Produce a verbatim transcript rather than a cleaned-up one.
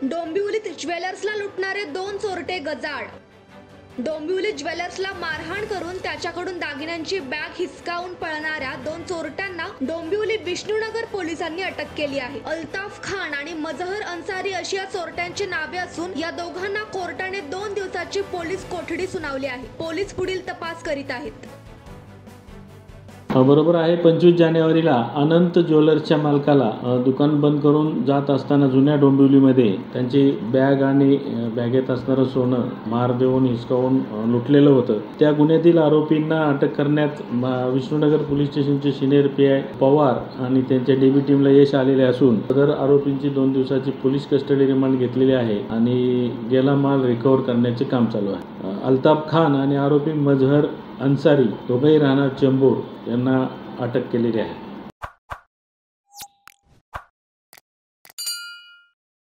डोंबिवलीत ज्वेलर्सला लुटणारे दोन चोरटे गजाआड। डोंबिवली ज्वेलर्सला मारहाण करून त्याच्याकडून दागिन्यांची बॅग हिसकावून पळणाऱ्या दोन चोरट्यांना डोंबिवली विष्णुनगर पोलिसांनी अटक केली आहे। अल्ताफ खान आणि मजहर अन्सारी अशी या चोरट्यांची नावे असून या दोघांना कोर्टाने दोन दिवसाची पोलीस कोठडी सुनावली आहे। पोलीस पुढील तपास करीत आहेत। बरोबर आहे। पंचवीस जानेवारीला अनंत ज्वेलर्सच्या मालकाला दुकान बंद करून जात असताना जुन्या डोंबिवलीमध्ये त्यांची बॅग आणि बॅगेत असणारं सोनं मार देऊन हिसकावून लुटलेलं होतं। त्या गुन्ह्यातील आरोपींना अटक करण्यात विष्णुनगर पोलीस स्टेशनचे सिनियर पी आय पवार आणि त्यांच्या डीबी टीमला यश आलेले असून सदर आरोपींची दोन दिवसाची पोलीस कस्टडी रिमांड घेतलेली आहे आणि गेला माल रिकव्हर करण्याचे काम चालू आहे। अल्ताफ खान आणि आरोपी मजहर अन्सारी दोघेही राहणार चेंबूर यांना अटक केलेली आहे।